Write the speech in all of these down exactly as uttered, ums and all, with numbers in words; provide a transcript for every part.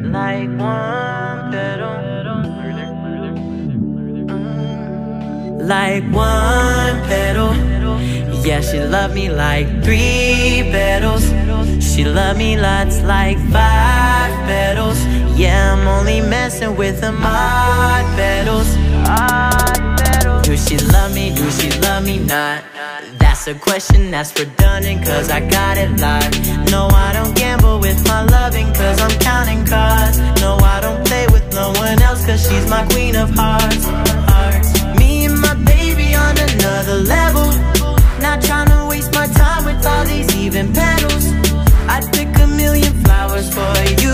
like one petal, like one petal. Yeah, she love me like three petals. She love me lots like five petals. Yeah, I'm only messing with them odd petals. Do she love me, do she love me not? That's a question that's redundant, cause I got it live. No, I don't gamble with my loving, cause I'm counting cards. No, I don't play with no one else, cause she's my queen of hearts. Me and my baby on another level. Not tryna waste my time with all these even petals. I'd pick a million flowers for you,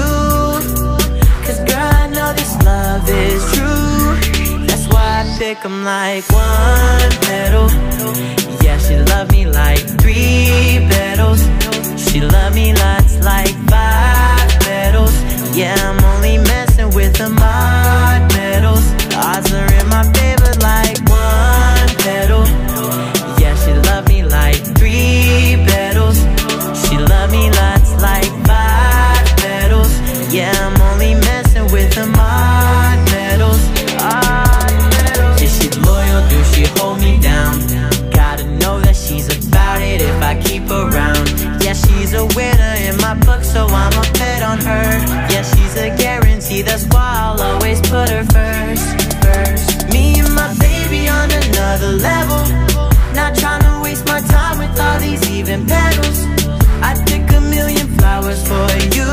cause girl, I know this love is true. That's why I pick them like one petal. Yeah, she love me like three petals. She love me lots like five petals. Yeah, I'm only messing with the odd petals. Odds are in my favor like one petal. Yeah, she love me like three petals. She love me lots like five petals. Yeah, I'm only messing with the odd petals. Odd petals. Is she loyal? Do she hold me down? Gotta know that she's about it if I keep around. Yeah, she's a winner in my book, so I'ma bet on her. Yeah, she's a guarantee, that's why I'll always put her first, first. Me and my baby on another level. Not tryna waste my time with all these even petals. I'd pick a million flowers for you,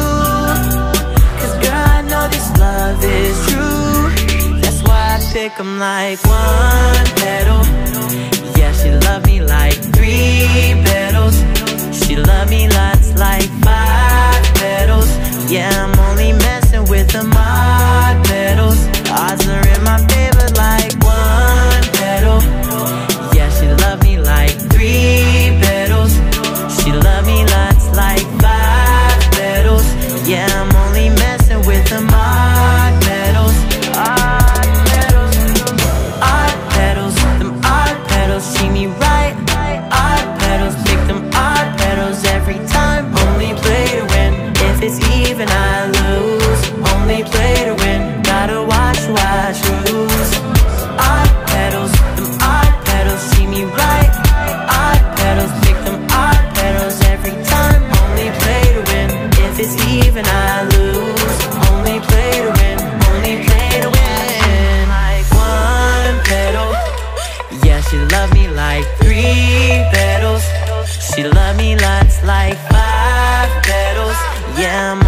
cause girl, I know this love is true. That's why I pick them like one petal. Yeah, she love me like three petals. She love me lots like five petals. Yeah, I'm only messing with the odd petals. Odds are in my favor like one petal. Yeah, she love me like three petals. She love me lots like five petals. Yeah, I'm only messing with the odd petals. Odd petals, odd petals, them odd petals see me right. Odd petals, pick them odd petals every time. Only play to win. If it's even, I lose. Only play to win. Gotta watch who I choose. Odd petals, them odd petals see me right. Odd petals, pick them odd petals every time. Only play to win. If it's even, I lose. Only play to win. Only play to win. Like one petal. Yeah, she love me like three petals. She love me lots like five petals. Yeah, I'm